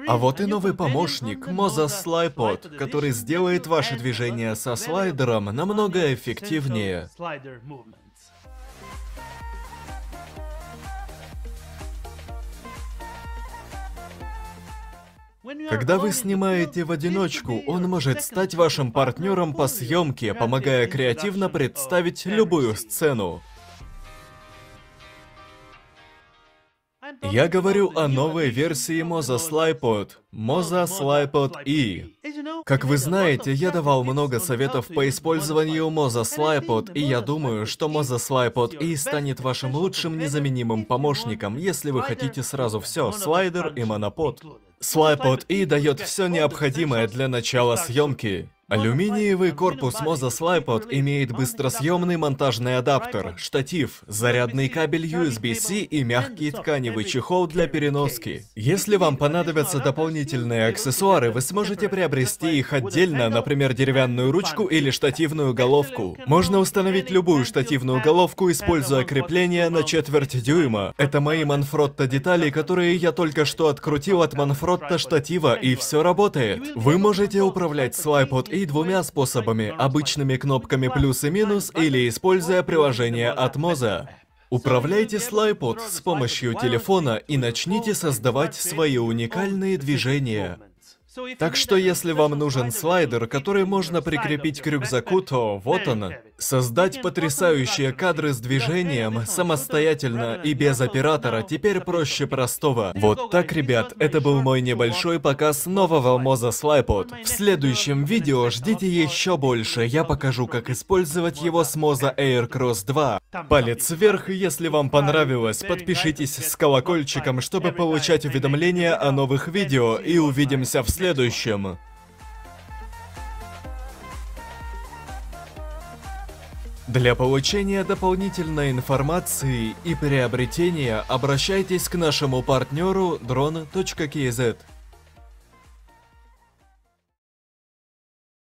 А вот и новый помощник Moza SlidePod, который сделает ваши движения со слайдером намного эффективнее. Когда вы снимаете в одиночку, он может стать вашим партнером по съемке, помогая креативно представить любую сцену. Я говорю о новой версии Moza SlidePod, Moza SlidePod E. Как вы знаете, я давал много советов по использованию Moza SlidePod, и я думаю, что Moza SlidePod E станет вашим лучшим незаменимым помощником, если вы хотите сразу все, слайдер и монопод. SlidePod E дает все необходимое для начала съемки. Алюминиевый корпус Moza SlidePod имеет быстросъемный монтажный адаптер, штатив, зарядный кабель USB-C и мягкий тканевый чехол для переноски. Если вам понадобятся дополнительные аксессуары, вы сможете приобрести их отдельно, например, деревянную ручку или штативную головку. Можно установить любую штативную головку, используя крепление на 1/4 дюйма. Это мои Manfrotto детали, которые я только что открутил от Manfrotto штатива, и все работает. Вы можете управлять SlidePod и двумя способами: обычными кнопками плюс и минус, или используя приложение от Moza. Управляйте SlidePod с помощью телефона и начните создавать свои уникальные движения. Так что если вам нужен слайдер, который можно прикрепить к рюкзаку, то вот он. Создать потрясающие кадры с движением самостоятельно и без оператора теперь проще простого. Вот так, ребят, это был мой небольшой показ нового Moza SlidePod. В следующем видео ждите еще больше, я покажу, как использовать его с Moza Aircross 2. Палец вверх, если вам понравилось, подпишитесь с колокольчиком, чтобы получать уведомления о новых видео, и увидимся в следующем. Для получения дополнительной информации и приобретения обращайтесь к нашему партнеру drone.kz.